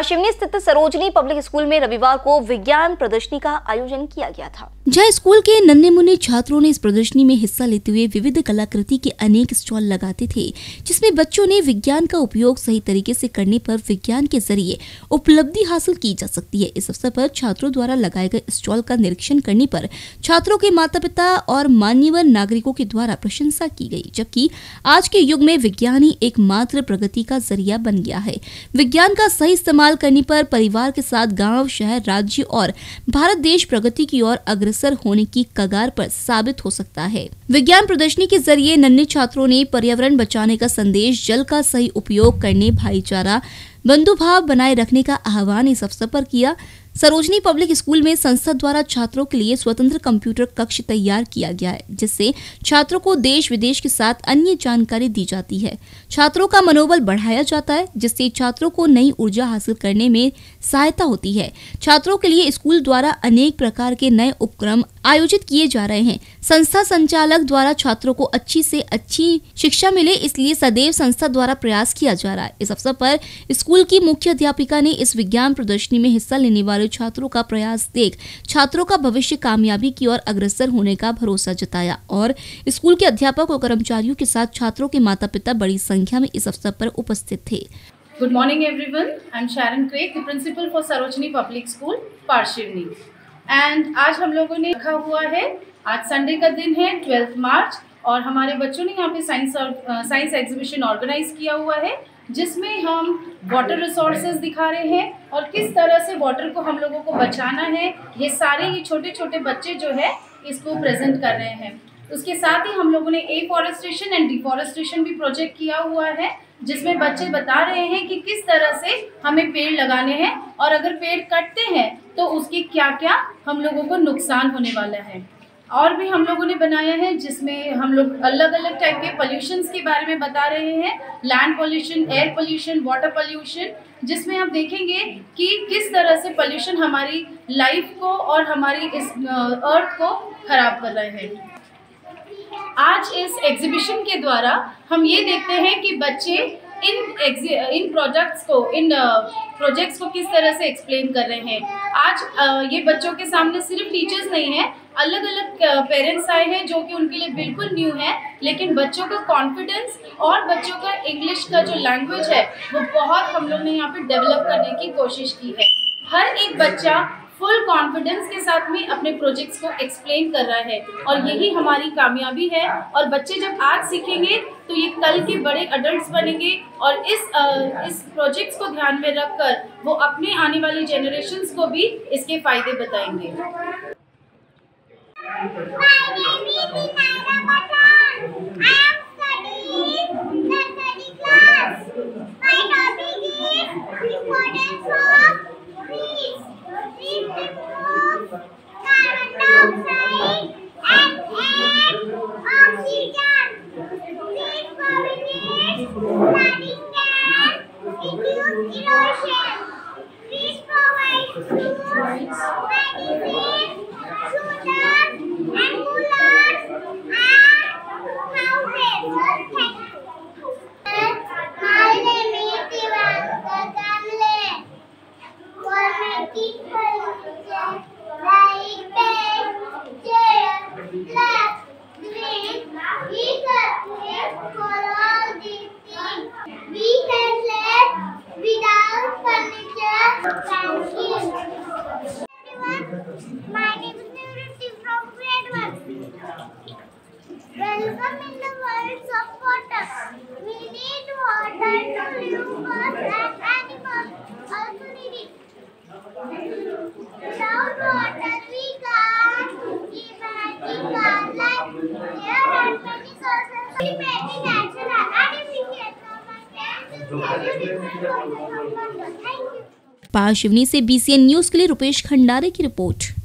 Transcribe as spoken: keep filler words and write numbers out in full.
पारशिवनी स्थित Sarojini public school में रविवार को विज्ञान प्रदर्शनी का आयोजन किया गया था, जहां स्कूल के नन्हे मुन्ने छात्रों ने इस प्रदर्शनी में हिस्सा लेते हुए विविध कलाकृति के अनेक स्टॉल लगाते थे, जिसमें बच्चों ने विज्ञान का उपयोग सही तरीके से करने पर विज्ञान के जरिए उपलब्धि हासिल की जा सकती है। इस अवसर पर छात्रों द्वारा लगाए गए स्टॉल का निरीक्षण करने पर छात्रों के माता पिता और मान्यवर नागरिकों के द्वारा प्रशंसा की गई, जबकि आज के युग में विज्ञान ही एकमात्र प्रगति का जरिया बन गया है। विज्ञान का सही इस्तेमाल करने पर परिवार के साथ गांव, शहर, राज्य और भारत देश प्रगति की ओर अग्रसर होने की कगार पर साबित हो सकता है। विज्ञान प्रदर्शनी के जरिए नन्हे छात्रों ने पर्यावरण बचाने का संदेश, जल का सही उपयोग करने, भाईचारा, बंधुभाव बनाए रखने का आह्वान इस अवसर पर किया। सरोजनी पब्लिक स्कूल में संस्था द्वारा छात्रों के लिए स्वतंत्र कंप्यूटर कक्ष तैयार किया गया है, जिससे छात्रों को देश विदेश के साथ अन्य जानकारी दी जाती है। छात्रों का मनोबल बढ़ाया जाता है, जिससे छात्रों को नई ऊर्जा हासिल करने में सहायता होती है। छात्रों के लिए स्कूल द्वारा अनेक प्रकार के नए उपक्रम आयोजित किए जा रहे हैं। संस्था संचालक द्वारा छात्रों को अच्छी से अच्छी शिक्षा मिले, इसलिए सदैव संस्था द्वारा प्रयास किया जा रहा है। इस अवसर पर स्कूल की मुख्य अध्यापिका ने इस विज्ञान प्रदर्शनी में हिस्सा लेने वाले छात्रों का प्रयास देख छात्रों का भविष्य कामयाबी की ओर अग्रसर होने का भरोसा जताया और स्कूल के अध्यापक और कर्मचारियों के साथ छात्रों के माता पिता बड़ी संख्या में इस अवसर पर उपस्थित थे। Good morning everyone. I'm Sharon Craig, the principal for Sarojini Public School, Parshivni. And आज हम लोगों ने रखा हुआ है, आज संडे का दिन है ट्वेल्थ मार्च और हमारे बच्चों ने यहाँ पे साइंस और साइंस एग्जीबिशन ऑर्गेनाइज किया हुआ है, जिसमें हम वाटर रिसोर्सेज दिखा रहे हैं और किस तरह से वाटर को हम लोगों को बचाना है। ये सारे ही छोटे छोटे बच्चे जो है इसको प्रेजेंट कर रहे हैं। उसके साथ ही हम लोगों ने एफॉरेस्टेशन एंड डिफॉरेस्टेशन भी प्रोजेक्ट किया हुआ है, जिसमें बच्चे बता रहे हैं कि किस तरह से हमें पेड़ लगाने हैं और अगर पेड़ कटते हैं तो उसके क्या क्या हम लोगों को नुकसान होने वाला है। और भी हम लोगों ने बनाया है, जिसमें हम लोग अलग अलग टाइप के पोल्यूशंस के बारे में बता रहे हैं, land pollution, air pollution, water pollution, जिसमें हम देखेंगे कि किस तरह से पोल्यूशन हमारी लाइफ को और हमारी इस अर्थ को खराब कर रहे हैं। आज इस एग्जीबिशन के द्वारा हम ये देखते हैं कि बच्चे इन इन प्रोजेक्ट्स को इन प्रोजेक्ट्स को किस तरह से एक्सप्लेन कर रहे हैं। आज ये बच्चों के सामने सिर्फ टीचर्स नहीं हैं, अलग अलग पेरेंट्स आए हैं जो कि उनके लिए बिल्कुल न्यू है, लेकिन बच्चों का कॉन्फिडेंस और बच्चों का इंग्लिश का जो लैंग्वेज है वो बहुत हम लोग ने यहाँ पे डेवलप करने की कोशिश की है। हर एक बच्चा फुल कॉन्फिडेंस के साथ में अपने प्रोजेक्ट्स को एक्सप्लेन कर रहा है और यही हमारी कामयाबी है। और बच्चे जब आज सीखेंगे तो ये कल के बड़े अडल्ट्स बनेंगे और इस आ, इस प्रोजेक्ट्स को ध्यान में रखकर वो अपने आने वाली जनरेशन्स को भी इसके फायदे बताएंगे। My name is Niriti from grade one. Welcome in the world of water. We need water to live, birds and animals also need it. Without water we can't imagine our life. There are many sources of making natural and artificial. Parshivni से B C N news के लिए रुपेश खंडारे की report.